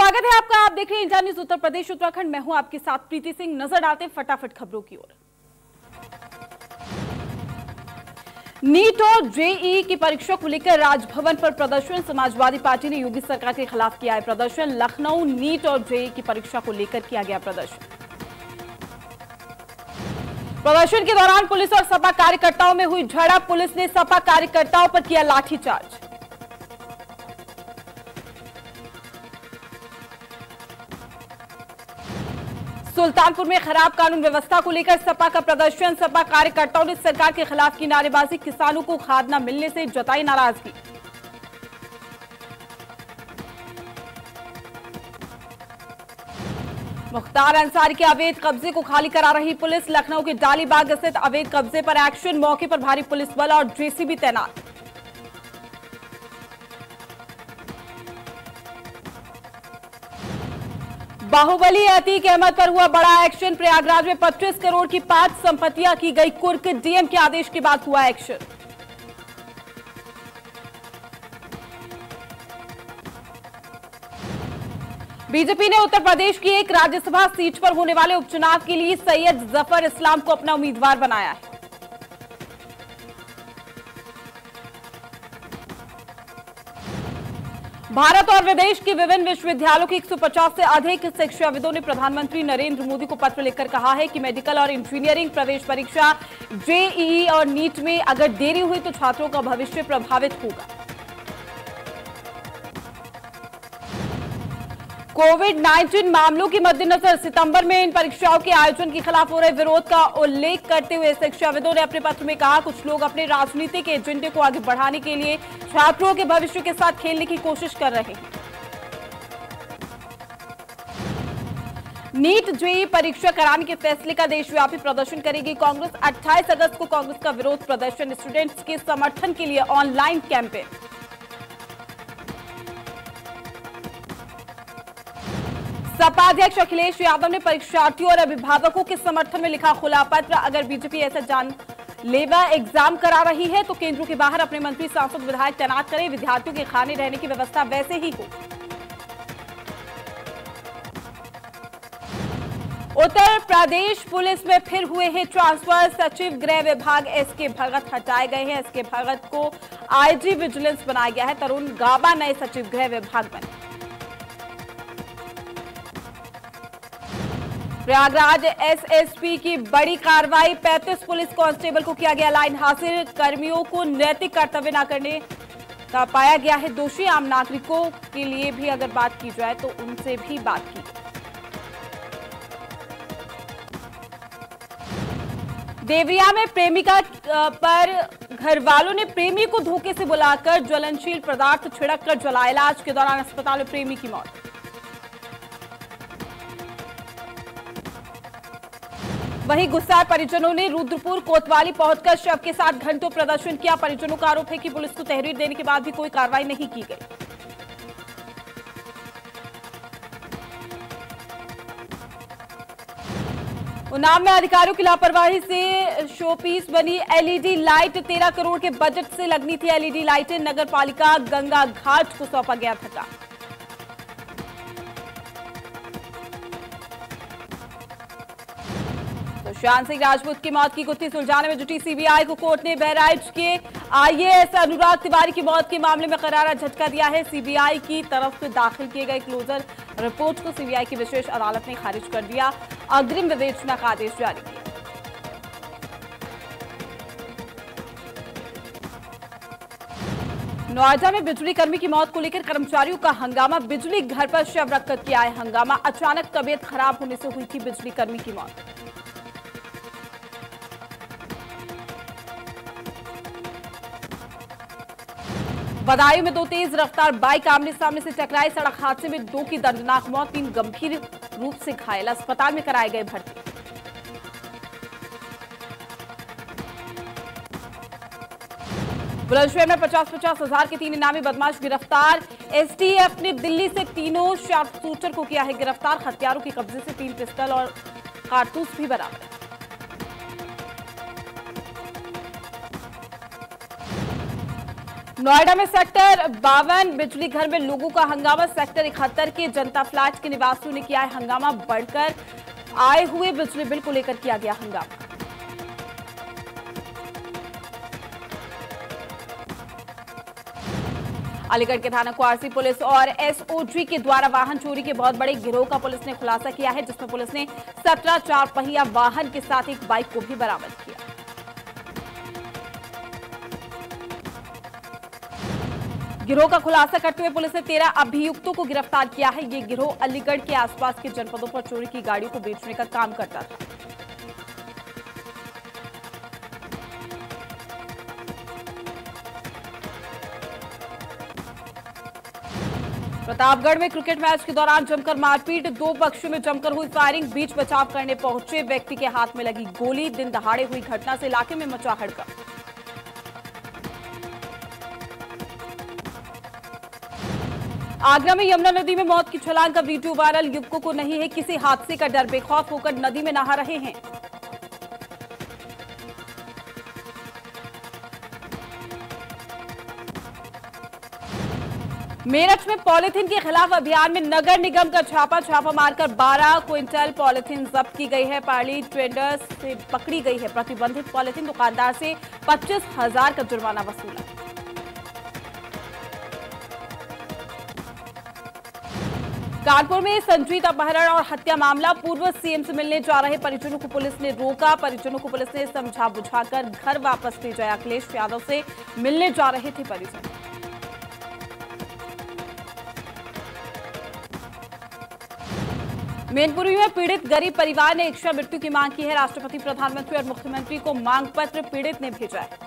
स्वागत है आपका। आप देख रहे हैं इंडिया न्यूज उत्तर प्रदेश उत्तराखंड। मैं हूं आपके साथ प्रीति सिंह। नजर डालते हैं फटाफट खबरों की ओर। नीट और जेईई की परीक्षा को लेकर राजभवन पर प्रदर्शन। समाजवादी पार्टी ने योगी सरकार के खिलाफ किया है प्रदर्शन। लखनऊ नीट और जेईई की परीक्षा को लेकर किया गया प्रदर्शन। प्रदर्शन के दौरान पुलिस और सपा कार्यकर्ताओं में हुई झड़प। पुलिस ने सपा कार्यकर्ताओं पर किया लाठीचार्ज। सुल्तानपुर में खराब कानून व्यवस्था को लेकर सपा का प्रदर्शन। सपा कार्यकर्ताओं ने सरकार के खिलाफ की नारेबाजी। किसानों को खाद न मिलने से जताई नाराजगी। मुख्तार अंसारी के अवैध कब्जे को खाली करा रही पुलिस। लखनऊ के डालीबाग स्थित अवैध कब्जे पर एक्शन। मौके पर भारी पुलिस बल और जेसीबी तैनात। बाहुबली अतीक अहमद पर हुआ बड़ा एक्शन। प्रयागराज में 25 करोड़ की 5 संपत्तियां की गई कुर्क। डीएम के आदेश के बाद हुआ एक्शन। बीजेपी ने उत्तर प्रदेश की एक राज्यसभा सीट पर होने वाले उपचुनाव के लिए सैयद जफर इस्लाम को अपना उम्मीदवार बनाया है। भारत और विदेश के विभिन्न विश्वविद्यालयों के 150 से अधिक शिक्षाविदों ने प्रधानमंत्री नरेंद्र मोदी को पत्र लिखकर कहा है कि मेडिकल और इंजीनियरिंग प्रवेश परीक्षा जेईई और नीट में अगर देरी हुई तो छात्रों का भविष्य प्रभावित होगा। कोविड-19 मामलों के मद्देनजर सितंबर में इन परीक्षाओं के आयोजन के खिलाफ हो रहे विरोध का उल्लेख करते हुए शिक्षाविदों ने अपने पत्र में कहा, कुछ लोग अपने राजनीति के एजेंडे को आगे बढ़ाने के लिए छात्रों के भविष्य के साथ खेलने की कोशिश कर रहे हैं। नीट जेईई परीक्षा कराने के फैसले का देशव्यापी प्रदर्शन करेगी कांग्रेस। 28 अगस्त को कांग्रेस का विरोध प्रदर्शन। स्टूडेंट्स के समर्थन के लिए ऑनलाइन कैंपेन। सपा अध्यक्ष अखिलेश यादव ने परीक्षार्थियों और अभिभावकों के समर्थन में लिखा खुला पत्र। अगर बीजेपी ऐसा जानलेवा एग्जाम करा रही है तो केंद्र के बाहर अपने मंत्री, सांसद, विधायक तैनात करें। विद्यार्थियों के खाने रहने की व्यवस्था वैसे ही हो। उत्तर प्रदेश पुलिस में फिर हुए हैं ट्रांसफर। सचिव गृह विभाग एसके भगत हटाए गए हैं। एसके भगत को आईजी विजिलेंस बनाया गया है। तरुण गाबा नए सचिव गृह विभाग बने। प्रयागराज एसएसपी की बड़ी कार्रवाई। 35 पुलिस कांस्टेबल को किया गया लाइन हासिल। कर्मियों को नैतिक कर्तव्य न करने का पाया गया है दोषी। आम नागरिकों के लिए भी अगर बात की जाए तो उनसे भी बात की। देवरिया में प्रेमिका पर घर वालों ने प्रेमी को धोखे से बुलाकर ज्वलनशील पदार्थ छिड़ककर जलाया। इलाज के दौरान अस्पताल में प्रेमी की मौत। वहीं गुस्साए परिजनों ने रुद्रपुर कोतवाली पहुंचकर शव के साथ घंटों प्रदर्शन किया। परिजनों का आरोप है कि पुलिस को तहरीर देने के बाद भी कोई कार्रवाई नहीं की गई। उन्नाव में अधिकारियों की लापरवाही से शोपीस बनी एलईडी लाइट। 13 करोड़ के बजट से लगनी थी एलईडी लाइटें। नगर पालिका गंगा घाट को सौंपा गया था काम। सुशांत सिंह राजपूत की मौत की गुत्थी सुलझाने में जुटी सीबीआई को कोर्ट ने बहराइच के आईएएस अनुराग तिवारी की मौत के मामले में करारा झटका दिया है। सीबीआई की तरफ से दाखिल किए गए क्लोजर रिपोर्ट को सीबीआई की विशेष अदालत ने खारिज कर दिया। अग्रिम विवेचना का आदेश जारी किया। नोएडा में बिजली कर्मी की मौत को लेकर कर्मचारियों का हंगामा। बिजली घर पर शव रखकर किया है हंगामा। अचानक तबीयत खराब होने से हुई थी बिजली कर्मी की मौत। बदायूं में 2 तेज रफ्तार बाइक आमने सामने से टकराई। सड़क हादसे में 2 की दर्दनाक मौत, 3 गंभीर रूप से घायल अस्पताल में कराए गए भर्ती। बुलंदशहर में 50-50 हजार के 3 इनामी बदमाश गिरफ्तार। एसटीएफ ने दिल्ली से तीनों शार्पशूटर को किया है गिरफ्तार। हथियारों के कब्जे से 3 पिस्टल और कारतूस भी बरामद। नोएडा में सेक्टर 52 बिजली घर में लोगों का हंगामा। सेक्टर 71 के जनता फ्लैट के निवासियों ने किया है हंगामा। बढ़कर आए हुए बिजली बिल को लेकर किया गया हंगामा। अलीगढ़ के थाना क्वारसी पुलिस और एसओजी के द्वारा वाहन चोरी के बहुत बड़े गिरोह का पुलिस ने खुलासा किया है, जिसमें पुलिस ने 17 चार पहिया वाहन के साथ एक बाइक को भी बरामद किया। गिरोह का खुलासा करते हुए पुलिस ने 13 अभियुक्तों को गिरफ्तार किया है। ये गिरोह अलीगढ़ के आसपास के जनपदों पर चोरी की गाड़ियों को बेचने का काम करता था। प्रतापगढ़ में क्रिकेट मैच के दौरान जमकर मारपीट। दो पक्षों में जमकर हुई फायरिंग। बीच बचाव करने पहुंचे व्यक्ति के हाथ में लगी गोली। दिन दहाड़े हुई घटना से इलाके में मचा हड़कंप। आगरा में यमुना नदी में मौत की छलांग का वीडियो वायरल। युवकों को नहीं है किसी हादसे का डर, बेखौफ होकर नदी में नहा रहे हैं। मेरठ में पॉलीथीन के खिलाफ अभियान में नगर निगम का छापा मारकर 12 क्विंटल पॉलीथीन जब्त की गई है। पार्ली ट्रेडर्स से पकड़ी गई है प्रतिबंधित पॉलीथीन। दुकानदार से 25,000 का जुर्माना वसूला। कानपुर में संजीत अपहरण और हत्या मामला। पूर्व सीएम से मिलने जा रहे परिजनों को पुलिस ने रोका। परिजनों को पुलिस ने समझा बुझाकर घर वापस ले जाया। अखिलेश यादव से मिलने जा रहे थे परिजन। मैनपुरी में पीड़ित गरीब परिवार ने इच्छा मृत्यु की मांग की है। राष्ट्रपति, प्रधानमंत्री और मुख्यमंत्री को मांग पत्र पीड़ित ने भेजा है।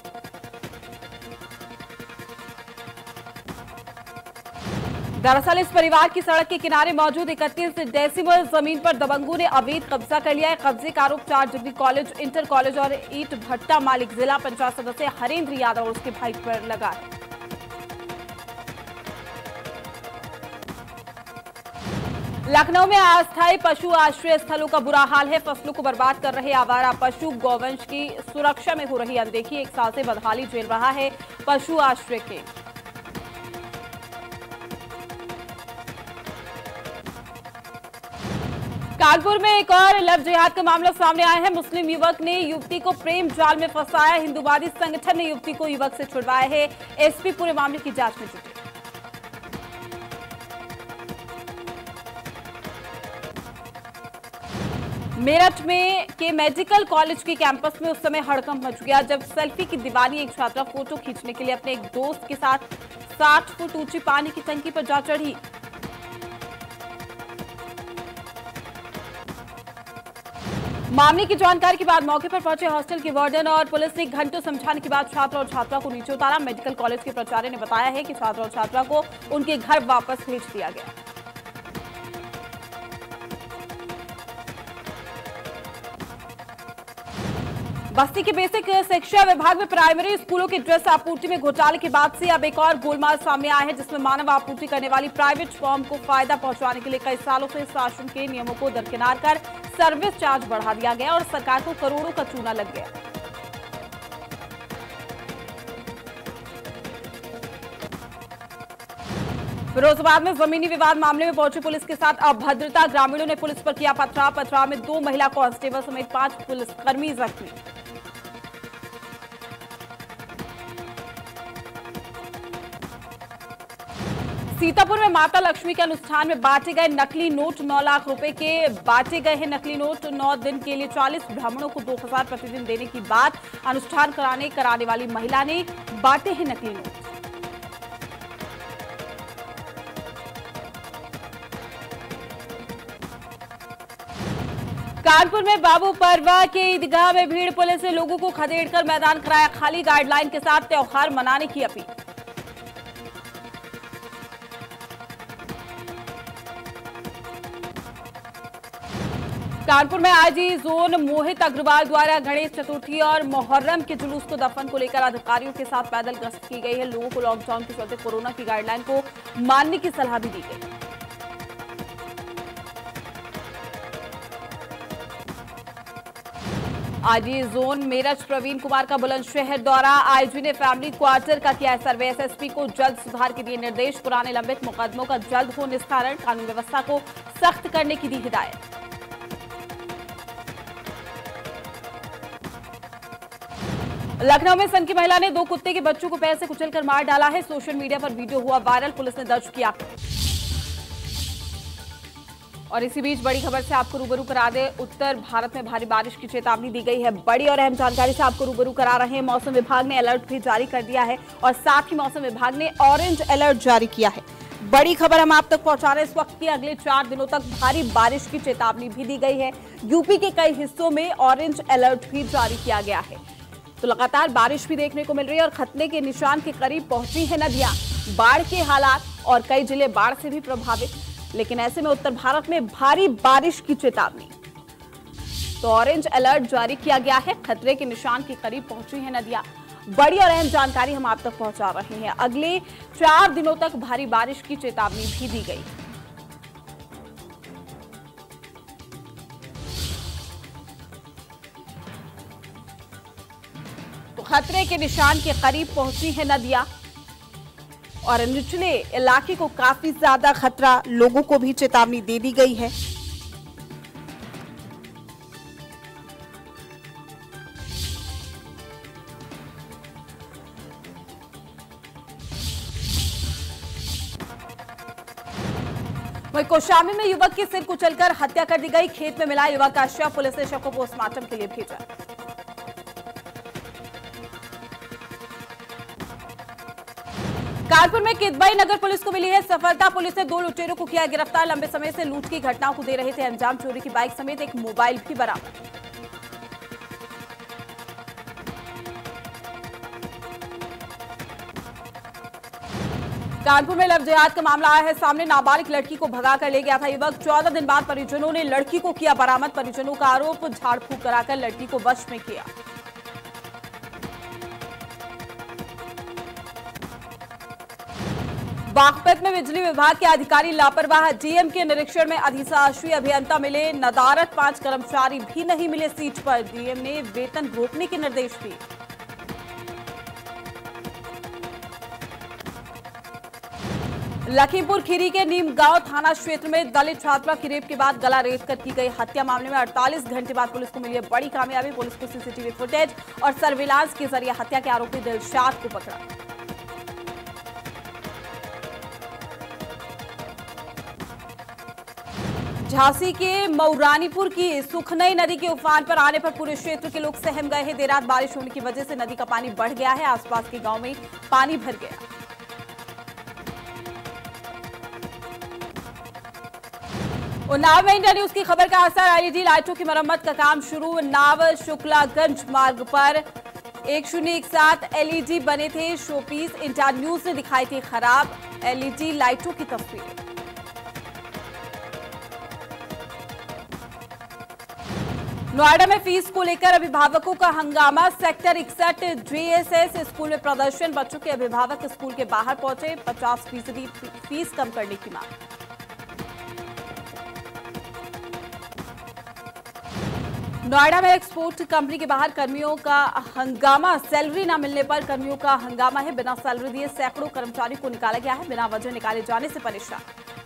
दरअसल इस परिवार की सड़क के किनारे मौजूद 31 डेसिमल जमीन पर दबंगों ने अवैध कब्जा कर लिया है। कब्जे का आरोप 4 डिग्री कॉलेज, इंटर कॉलेज और ईट भट्टा मालिक जिला पंचायत सदस्य हरेंद्र यादव और उसके भाई पर लगा है। लखनऊ में अस्थायी पशु आश्रय स्थलों का बुरा हाल है। फसलों को बर्बाद कर रहे आवारा पशु। गौवंश की सुरक्षा में हो रही अनदेखी। 1 साल से बदहाली झेल रहा है पशु आश्रय केंद्र। कानपुर में एक और लव जिहाद का मामला सामने आया है। मुस्लिम युवक ने युवती को प्रेम जाल में फंसाया। हिंदूवादी संगठन ने युवती को युवक से छुड़वाया है। एसपी पूरे मामले की जांच में जुटे। मेरठ में के मेडिकल कॉलेज के कैंपस में उस समय हड़कंप मच गया जब सेल्फी की दीवानी एक छात्रा फोटो खींचने के लिए अपने एक दोस्त के साथ 60 फुट ऊंची पानी की टंकी पर जा चढ़ी। मामले की जानकारी के बाद मौके पर पहुंचे हॉस्टल के वार्डन और पुलिस ने घंटों समझाने के बाद छात्र और छात्रा को नीचे उतारा। मेडिकल कॉलेज के प्राचार्य ने बताया है कि छात्र और छात्रा को उनके घर वापस भेज दिया गया। बस्ती के बेसिक शिक्षा विभाग में प्राइमरी स्कूलों की ड्रेस आपूर्ति में घोटाले के बाद से अब एक और गोलमाल सामने आया है, जिसमें मानव आपूर्ति करने वाली प्राइवेट फर्म को फायदा पहुंचाने के लिए कई सालों से शासन के नियमों को दरकिनार कर सर्विस चार्ज बढ़ा दिया गया और सरकार को करोड़ों का चूना लग गया। फिरोजाबाद में जमीनी विवाद मामले में पहुंची पुलिस के साथ अभद्रता। ग्रामीणों ने पुलिस पर किया पथराव। पथराव में 2 महिला कांस्टेबल समेत 5 पुलिसकर्मी जख्मी। सीतापुर में माता लक्ष्मी के अनुष्ठान में बांटे गए नकली नोट। 9 लाख रुपए के बांटे गए हैं नकली नोट। 9 दिन के लिए 40 ब्राह्मणों को 2000 प्रतिदिन देने की बात अनुष्ठान कराने वाली महिला ने बांटे हैं नकली नोट। कानपुर में बाबू परवा के ईदगाह में भीड़। पुलिस ने लोगों को खदेड़कर मैदान कराया खाली। गाइडलाइन के साथ त्योहार मनाने की अपील। कानपुर में आईजी जोन मोहित अग्रवाल द्वारा गणेश चतुर्थी और मुहर्रम के जुलूस को दफन को लेकर अधिकारियों के साथ पैदल गश्त की गई है। लोगों को लॉकडाउन के चलते कोरोना की गाइडलाइन को मानने की सलाह भी दी गई। आईजी जोन मेरठ प्रवीण कुमार का बुलंदशहर दौरा। आईजी ने फैमिली क्वार्टर का किया सर्वे। एसएसपी को जल्द सुधार के दिए निर्देश। पुराने लंबित मुकदमों का जल्द हो निस्तारण। कानून व्यवस्था को सख्त करने की दी हिदायत। लखनऊ में सन की महिला ने 2 कुत्ते के बच्चों को पैर से कुचलकर मार डाला है। सोशल मीडिया पर वीडियो हुआ वायरल। पुलिस ने दर्ज किया। और इसी बीच बड़ी खबर से आपको रूबरू करा दे। उत्तर भारत में भारी बारिश की चेतावनी दी गई है। बड़ी और अहम जानकारी से आपको रूबरू करा रहे हैं। मौसम विभाग ने अलर्ट भी जारी कर दिया है और साथ ही मौसम विभाग ने ऑरेंज अलर्ट जारी किया है। बड़ी खबर हम आप तक पहुंचा रहे हैं इस वक्त की। अगले 4 दिनों तक भारी बारिश की चेतावनी भी दी गई है। यूपी के कई हिस्सों में ऑरेंज अलर्ट भी जारी किया गया है। तो लगातार बारिश भी देखने को मिल रही है और खतरे के निशान के करीब पहुंची है नदियां। बाढ़ के हालात और कई जिले बाढ़ से भी प्रभावित, लेकिन ऐसे में उत्तर भारत में भारी बारिश की चेतावनी। तो ऑरेंज अलर्ट जारी किया गया है। खतरे के निशान के करीब पहुंची है नदियां। बड़ी और अहम जानकारी हम आप तक पहुंचा रहे हैं। अगले 4 दिनों तक भारी बारिश की चेतावनी भी दी गई। तो खतरे के निशान के करीब पहुंची है नदियां और निचले इलाके को काफी ज्यादा खतरा, लोगों को भी चेतावनी दे दी गई है। वहीं कौशाम्बी में युवक के सिर कुचलकर हत्या कर दी गई। खेत में मिला युवक का शव। पुलिस ने शव को पोस्टमार्टम के लिए भेजा। कानपुर में किदवई नगर पुलिस को मिली है सफलता। पुलिस ने 2 लुटेरों को किया गिरफ्तार। लंबे समय से लूट की घटनाओं को दे रहे थे अंजाम। चोरी की बाइक समेत एक मोबाइल भी बरामद। कानपुर में लव जिहाद का मामला आया है सामने। नाबालिग लड़की को भगा कर ले गया था युवक। 14 दिन बाद परिजनों ने लड़की को किया बरामद। परिजनों का आरोप झाड़ फूक कराकर लड़की को वश में किया। बागपत में बिजली विभाग के अधिकारी लापरवाह। डीएम के निरीक्षण में अधिशासी अभियंता मिले नदारद। 5 कर्मचारी भी नहीं मिले सीट पर। डीएम ने वेतन रोकने के निर्देश दिए। लखीमपुर खीरी के नीमगांव थाना क्षेत्र में दलित छात्रा की रेप के बाद गला रेत कर की गई हत्या। मामले में 48 घंटे बाद पुलिस को मिली है बड़ी कामयाबी। पुलिस को सीसीटीवी फुटेज और सर्विलांस के जरिए हत्या के आरोपी दिलशाद को पकड़ा। झांसी के मऊरानीपुर की सुखनई नदी के उफान पर आने पर पूरे क्षेत्र के लोग सहम गए हैं। देर रात बारिश होने की वजह से नदी का पानी बढ़ गया है। आसपास के गांव में पानी भर गया। उन्नाव में इंडिया न्यूज की खबर का असर। एलईडी लाइटों की मरम्मत का काम शुरू। उन्नाव शुक्लागंज मार्ग पर 1017 एलईडी बने थे शोपीस। इंडिया न्यूज ने दिखाई थी खराब एलईडी लाइटों की तस्वीरें। नोएडा में फीस को लेकर अभिभावकों का हंगामा। सेक्टर 61 जेएसएस स्कूल में प्रदर्शन। बच्चों के अभिभावक स्कूल के बाहर पहुंचे। 50% फीस कम करने की मांग। नोएडा में एक्सपोर्ट कंपनी के बाहर कर्मियों का हंगामा। सैलरी न मिलने पर कर्मियों का हंगामा है। बिना सैलरी दिए सैकड़ों कर्मचारियों को निकाला गया है। बिना वजह निकाले जाने से परेशान।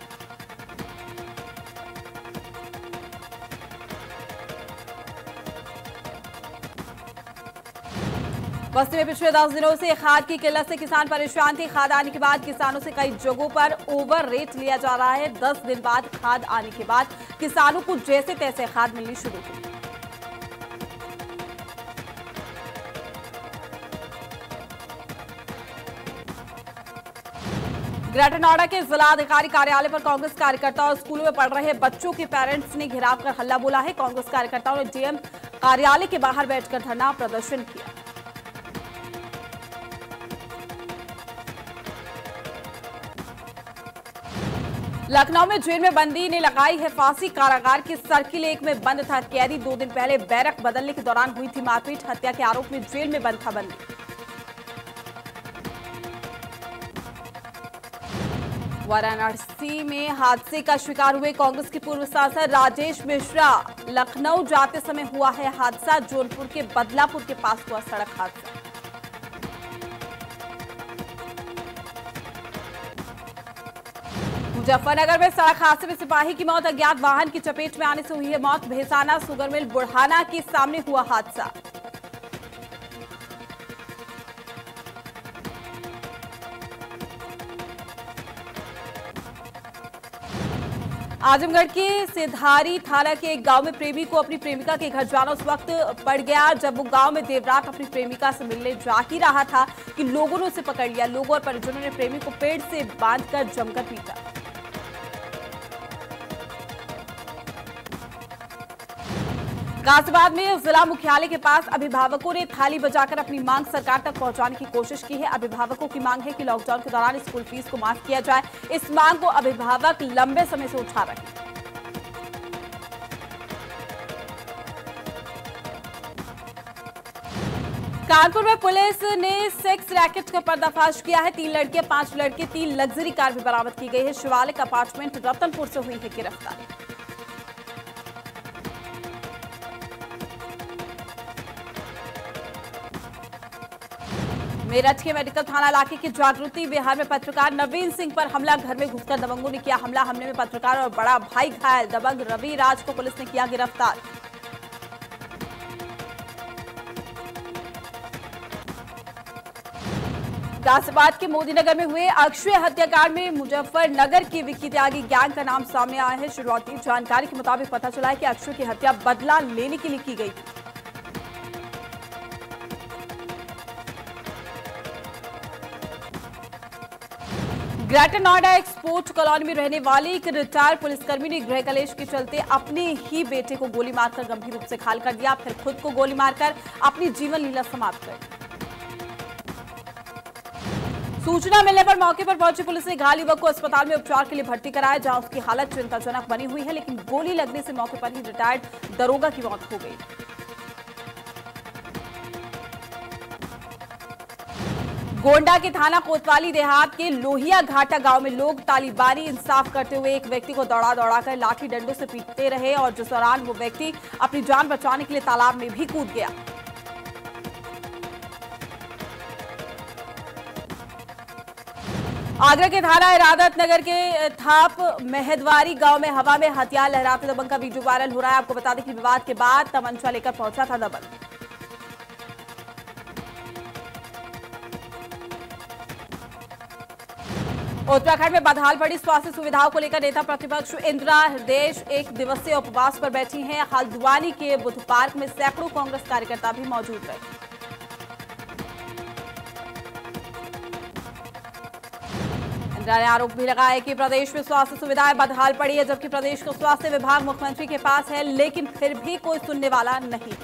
बस्ती में पिछले 10 दिनों से खाद की किल्लत से किसान परेशान थे। खाद आने के बाद किसानों से कई जगहों पर ओवर रेट लिया जा रहा है। 10 दिन बाद खाद आने के बाद किसानों को जैसे तैसे खाद मिलनी शुरू हुई। ग्रेटर नोएडा के जिलाधिकारी कार्यालय पर कांग्रेस कार्यकर्ता और स्कूलों में पढ़ रहे बच्चों के पेरेंट्स ने घेराव कर हल्ला बोला है। कांग्रेस कार्यकर्ताओं ने डीएम कार्यालय के बाहर बैठकर धरना प्रदर्शन किया। लखनऊ में जेल में बंदी ने लगाई है फांसी। कारागार के सर्किल 1 में बंद था कैदी। 2 दिन पहले बैरक बदलने के दौरान हुई थी मारपीट। हत्या के आरोप में जेल में बंद था बंदी। वाराणसी में हादसे का शिकार हुए कांग्रेस के पूर्व सांसद राजेश मिश्रा। लखनऊ जाते समय हुआ है हादसा। जौनपुर के बदलापुर के पास हुआ सड़क हादसा। मुजफ्फरनगर में सड़क हादसे में सिपाही की मौत। अज्ञात वाहन की चपेट में आने से हुई है मौत। भेसाना सुगर मिल बुढ़ाना के सामने हुआ हादसा। आजमगढ़ के सिधारी थाना के एक गांव में प्रेमी को अपनी प्रेमिका के घर जाना उस वक्त पड़ गया जब वो गांव में देर रात अपनी प्रेमिका से मिलने जा ही रहा था कि लोगों ने उसे पकड़ लिया। लोगों और परिजनों ने प्रेमी को पेड़ से बांधकर जमकर पीटा। गाजियाबाद में जिला मुख्यालय के पास अभिभावकों ने थाली बजाकर अपनी मांग सरकार तक पहुंचाने की कोशिश की है। अभिभावकों की मांग है कि लॉकडाउन के दौरान स्कूल फीस को माफ किया जाए। इस मांग को अभिभावक लंबे समय से उठा रहे हैं। कानपुर में पुलिस ने सेक्स रैकेट का पर्दाफाश किया है। 3 लड़के 5 लड़के 3 लग्जरी कार भी बरामद की गई है। शिवालिक अपार्टमेंट रतनपुर से हुई है गिरफ्तारी। मेरठ के मेडिकल थाना इलाके के जागृति विहार में पत्रकार नवीन सिंह पर हमला। घर में घुसकर दबंगों ने किया हमला। हमले में पत्रकार और बड़ा भाई घायल। दबंग रवि राज को पुलिस ने किया गिरफ्तार। गाजियाबाद के मोदीनगर में हुए अक्षय हत्याकांड में मुजफ्फरनगर की विक्की त्यागी गैंग का नाम सामने आया है। शुरुआती जानकारी के मुताबिक पता चला है कि अक्षय की हत्या बदला लेने के लिए की गई थी। ग्रेटर नोएडा एक्सपोर्ट कॉलोनी में रहने वाले एक रिटायर्ड पुलिसकर्मी ने गृह कलेश के चलते अपने ही बेटे को गोली मारकर गंभीर रूप से घायल कर दिया, फिर खुद को गोली मारकर अपनी जीवन लीला समाप्त कर दी। सूचना मिलने पर मौके पर पहुंची पुलिस ने घायल युवक को अस्पताल में उपचार के लिए भर्ती कराया, जहां उसकी हालत चिंताजनक बनी हुई है, लेकिन गोली लगने से मौके पर ही रिटायर्ड दरोगा की मौत हो गई। गोंडा के थाना कोतवाली देहात के लोहिया घाटा गांव में लोग तालिबानी इंसाफ करते हुए एक व्यक्ति को दौड़ा कर लाठी डंडों से पीटते रहे और जिस दौरान वो व्यक्ति अपनी जान बचाने के लिए तालाब में भी कूद गया। आगरा के थाना इरादत नगर के थाप मेहदवारी गांव में हवा में हथियार लहराते दबंग का वीडियो वायरल हो रहा है। आपको बता दें कि विवाद के बाद तमंचा लेकर पहुंचा था दबंग। उत्तराखंड में बदहाल पड़ी स्वास्थ्य सुविधाओं को लेकर नेता प्रतिपक्ष इंदिरा हृदयेश 1 दिवसीय उपवास पर बैठी हैं। हल्द्वानी के बुद्ध पार्क में सैकड़ों कांग्रेस कार्यकर्ता भी मौजूद रहे। इंदिरा ने आरोप भी लगाया कि प्रदेश में स्वास्थ्य सुविधाएं बदहाल पड़ी है, जबकि प्रदेश का स्वास्थ्य विभाग मुख्यमंत्री के पास है, लेकिन फिर भी कोई सुनने वाला नहीं।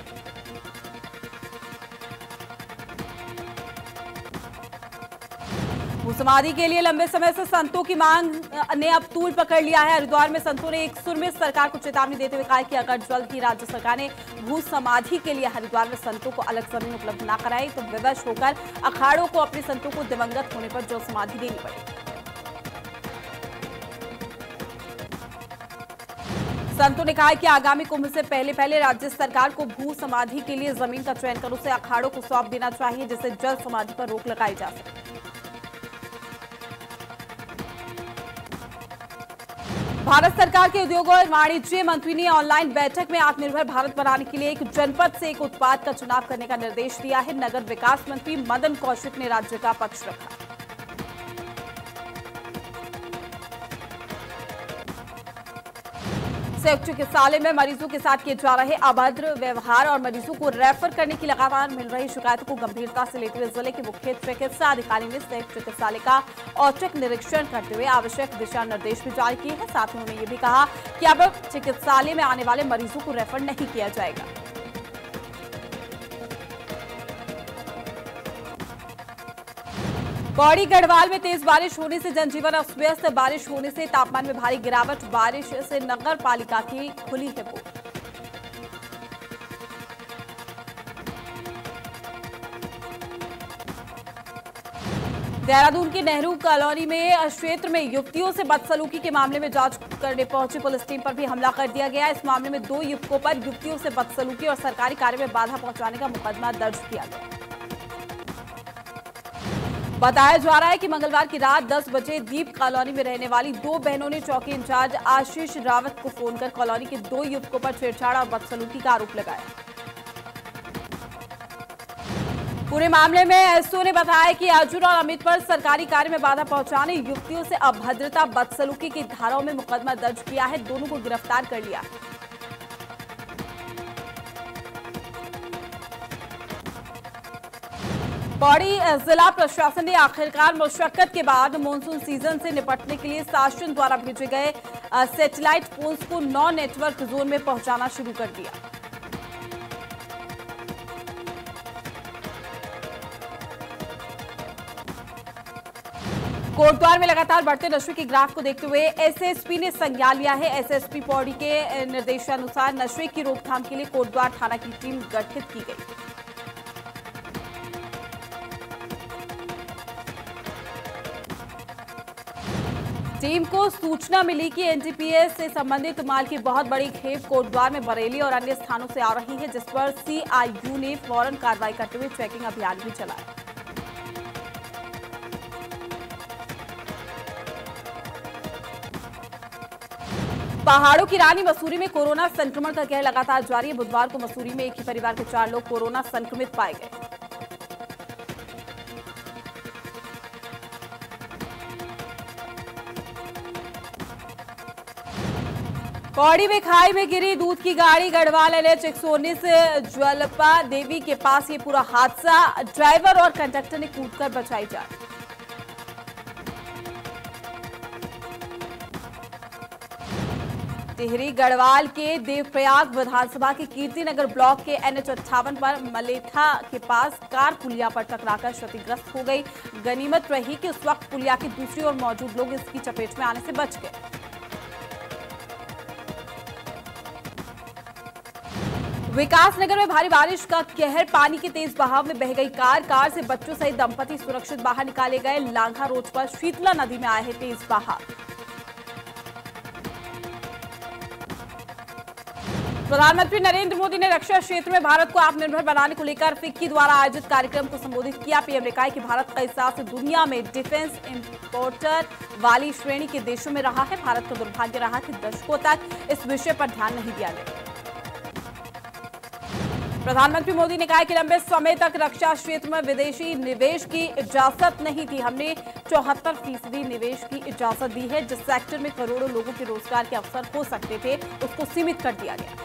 समाधि के लिए लंबे समय से संतों की मांग ने अब तूल पकड़ लिया है। हरिद्वार में संतों ने एक सुर में सरकार को चेतावनी देते हुए कहा कि अगर जल्द ही राज्य सरकार ने भू समाधि के लिए हरिद्वार में संतों को अलग जमीन उपलब्ध न कराई तो विवश होकर अखाड़ों को अपने संतों को दिवंगत होने पर जो समाधि देनी पड़ेगी। संतों ने कहा कि आगामी कुंभ से पहले राज्य सरकार को भू समाधि के लिए जमीन का चयन कर उसे अखाड़ों को सौंप देना चाहिए, जिससे जल्द समाधि पर रोक लगाई जा सके। भारत सरकार के उद्योग और वाणिज्य मंत्री ने ऑनलाइन बैठक में आत्मनिर्भर भारत बनाने के लिए एक जनपद से एक उत्पाद का चुनाव करने का निर्देश दिया है। नगर विकास मंत्री मदन कौशिक ने राज्य का पक्ष रखा। संयुक्त चिकित्सालय में मरीजों के साथ किए जा रहे अभद्र व्यवहार और मरीजों को रेफर करने की लगातार मिल रही शिकायतों को गंभीरता से लेते हुए जिले के मुख्य चिकित्सा अधिकारी ने संयुक्त चिकित्सालय का औचक निरीक्षण करते हुए आवश्यक दिशा निर्देश भी जारी किए हैं। साथ ही उन्होंने ये भी कहा कि अब चिकित्सालय में आने वाले मरीजों को रेफर नहीं किया जाएगा। पौड़ी गढ़वाल में तेज बारिश होने से जनजीवन अस्त व्यस्त। बारिश होने से तापमान में भारी गिरावट। बारिश से नगर पालिका की खुली है पोल। देहरादून की नेहरू कॉलोनी में क्षेत्र में युवतियों से बदसलूकी के मामले में जांच करने पहुंची पुलिस टीम पर भी हमला कर दिया गया। इस मामले में 2 युवकों पर युवतियों से बदसलूकी और सरकारी कार्य में बाधा पहुंचाने का मुकदमा दर्ज किया गया। बताया जा रहा है कि मंगलवार की रात 10 बजे दीप कॉलोनी में रहने वाली 2 बहनों ने चौकी इंचार्ज आशीष रावत को फोन कर कॉलोनी के 2 युवकों पर छेड़छाड़ और बदसलूकी का आरोप लगाया। पूरे मामले में एसओ ने बताया कि अर्जुन और अमित पर सरकारी कार्य में बाधा पहुंचाने, युवतियों से अभद्रता, बदसलूकी की धाराओं में मुकदमा दर्ज किया है। दोनों को गिरफ्तार कर लिया है। पौड़ी जिला प्रशासन ने आखिरकार मुशक्कत के बाद मानसून सीजन से निपटने के लिए शासन द्वारा भेजे गए सैटेलाइट फोन्स को 9 नेटवर्क जोन में पहुंचाना शुरू कर दिया। कोटद्वार में लगातार बढ़ते नशे के ग्राफ को देखते हुए एसएसपी ने संज्ञान लिया है। एसएसपी पौड़ी के निर्देशानुसार नशे की रोकथाम के लिए कोटद्वार थाना की टीम गठित की गई। टीम को सूचना मिली कि एनडीपीएस से संबंधित माल की बहुत बड़ी खेप कोटद्वार में बरेली और अन्य स्थानों से आ रही है, जिस पर सीआईयू ने फौरन कार्रवाई करते हुए चेकिंग अभियान भी चलाया। पहाड़ों की रानी मसूरी में कोरोना संक्रमण का कहर लगातार जारी है। बुधवार को मसूरी में एक ही परिवार के 4 लोग कोरोना संक्रमित पाए गए। पौड़ी में खाई में गिरी दूध की गाड़ी, गढ़वाल NH 119 ज्वलपा देवी के पास ये पूरा हादसा। ड्राइवर और कंडक्टर ने कूदकर बचाई जान। टिहरी गढ़वाल के देवप्रयाग विधानसभा के कीर्तिनगर ब्लॉक के NH 58 पर मलेथा के पास कार पुलिया पर टकराकर क्षतिग्रस्त हो गई। गनीमत रही कि उस वक्त पुलिया की दूसरी ओर मौजूद लोग इसकी चपेट में आने से बच गए। विकासनगर में भारी बारिश का कहर, पानी के तेज बहाव में बह गई कार से बच्चों सहित दंपति सुरक्षित बाहर निकाले गए। लांघा रोड पर शीतला नदी में आए हैं तेज बहाव। प्रधानमंत्री नरेंद्र मोदी ने रक्षा क्षेत्र में भारत को आत्मनिर्भर बनाने को लेकर फिक्की द्वारा आयोजित कार्यक्रम को संबोधित किया। पीएम ने कहा कि भारत कई साल से दुनिया में डिफेंस इंपोर्टर वाली श्रेणी के देशों में रहा है। भारत का दुर्भाग्य रहा कि दशकों तक इस विषय पर ध्यान नहीं दिया गया। प्रधानमंत्री मोदी ने कहा कि लंबे समय तक रक्षा क्षेत्र में विदेशी निवेश की इजाजत नहीं थी। हमने 74% निवेश की इजाजत दी है। जिस सेक्टर में करोड़ों लोगों के रोजगार के अवसर हो सकते थे, उसको सीमित कर दिया गया।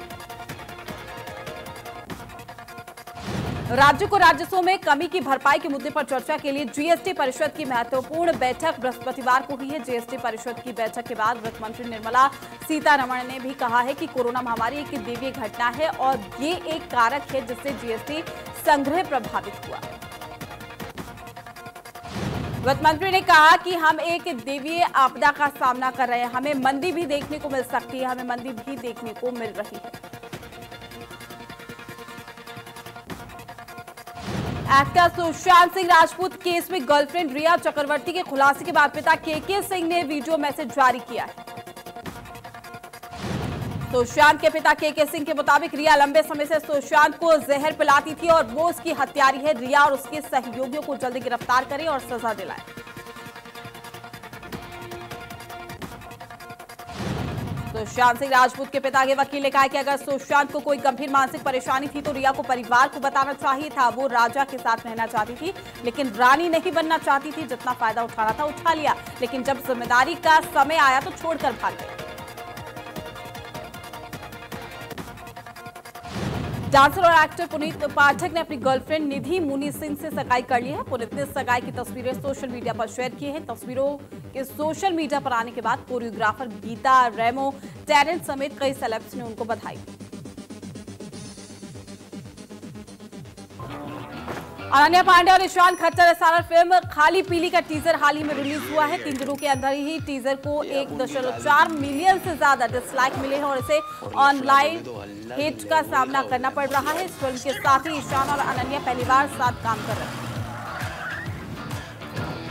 राज्य को राजस्व में कमी की भरपाई के मुद्दे पर चर्चा के लिए जीएसटी परिषद की महत्वपूर्ण बैठक बृहस्पतिवार को हुई है। जीएसटी परिषद की बैठक के बाद वित्त मंत्री निर्मला सीतारमण ने भी कहा है कि कोरोना महामारी एक दैवीय घटना है और ये एक कारक है जिससे जीएसटी संग्रह प्रभावित हुआ। वित्त मंत्री ने कहा कि हम एक दैवीय आपदा का सामना कर रहे हैं। हमें मंदी भी देखने को मिल सकती है, हमें मंदी भी देखने को मिल रही है। एक्टर सुशांत सिंह राजपूत केस में गर्लफ्रेंड रिया चक्रवर्ती के खुलासे के बाद पिता केके सिंह ने वीडियो मैसेज जारी किया है। सुशांत के पिता केके सिंह के मुताबिक रिया लंबे समय से सुशांत को जहर पिलाती थी और वो उसकी हत्यारी है। रिया और उसके सहयोगियों को जल्दी गिरफ्तार करें और सजा दिलाएं। सुशांत सिंह राजपूत के पिता के वकील ने कहा कि अगर सुशांत को कोई गंभीर मानसिक परेशानी थी तो रिया को परिवार को बताना चाहिए था। वो राजा के साथ रहना चाहती थी लेकिन रानी नहीं बनना चाहती थी। जितना फायदा उठाना था उठा लिया, लेकिन जब जिम्मेदारी का समय आया तो छोड़कर भाग गई। डांसर और एक्टर पुनीत पाठक ने अपनी गर्लफ्रेंड निधि मुनि सिंह से सगाई कर ली है। पुनीत ने सगाई की तस्वीरें सोशल मीडिया पर शेयर की हैं। तस्वीरों के सोशल मीडिया पर आने के बाद कोरियोग्राफर गीता रेमो, टैरेंट समेत कई सेलेब्स ने उनको बधाई दी। अनन्या पांडे और ईशान खट्टर स्टारर फिल्म खाली पीली का टीजर हाल ही में रिलीज हुआ है। 3 दिनों के अंदर ही टीजर को 1.4 मिलियन से ज्यादा डिसलाइक मिले हैं और इसे ऑनलाइन हिट का सामना करना पड़ रहा है। इस फिल्म के साथ ही ईशान और अनन्या पहली बार साथ काम कर रहे हैं।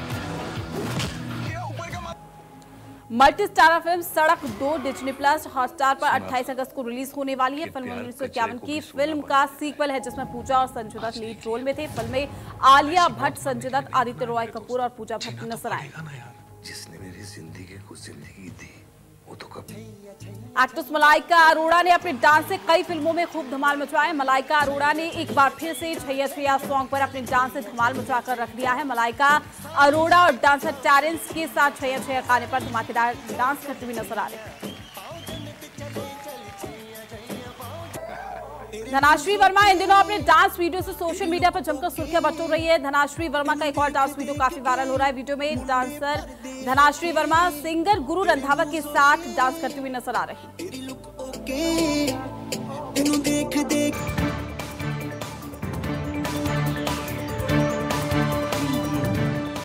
मल्टी स्टारर फिल्म सड़क 2 डिज्नी प्लस हॉटस्टार पर 28 अगस्त को रिलीज होने वाली है। फिल्म 1951 की फिल्म का सीक्वल है जिसमें पूजा और संजय दत्त लीड रोल में थे। फिल्म में आलिया भट्ट, संजय दत्त, आदित्य रॉय कपूर और पूजा भट्ट नजर आए। जिसने मेरी जिंदगी को जिंदगी दी वो तो कब। एक्ट्रेस मलाइका अरोड़ा ने अपने डांस से कई फिल्मों में खूब धमाल मचाया है। मलाइका अरोड़ा ने एक बार फिर से छैया छैया सॉन्ग पर अपने डांस से धमाल मचाकर रख दिया है। मलाइका अरोड़ा और डांसर टेरेंस के साथ छैया छैया गाने पर धमाकेदार डांस करते हुए नजर आ रहे हैं। धनाश्री वर्मा इन दिनों अपने डांस वीडियो से सोशल मीडिया पर जमकर सुर्खियां बटोर रही है। धनाश्री वर्मा का एक और डांस वीडियो काफी वायरल हो रहा है। वीडियो में डांसर धनाश्री वर्मा सिंगर गुरु रंधावा के साथ डांस करते हुए नजर आ रही है।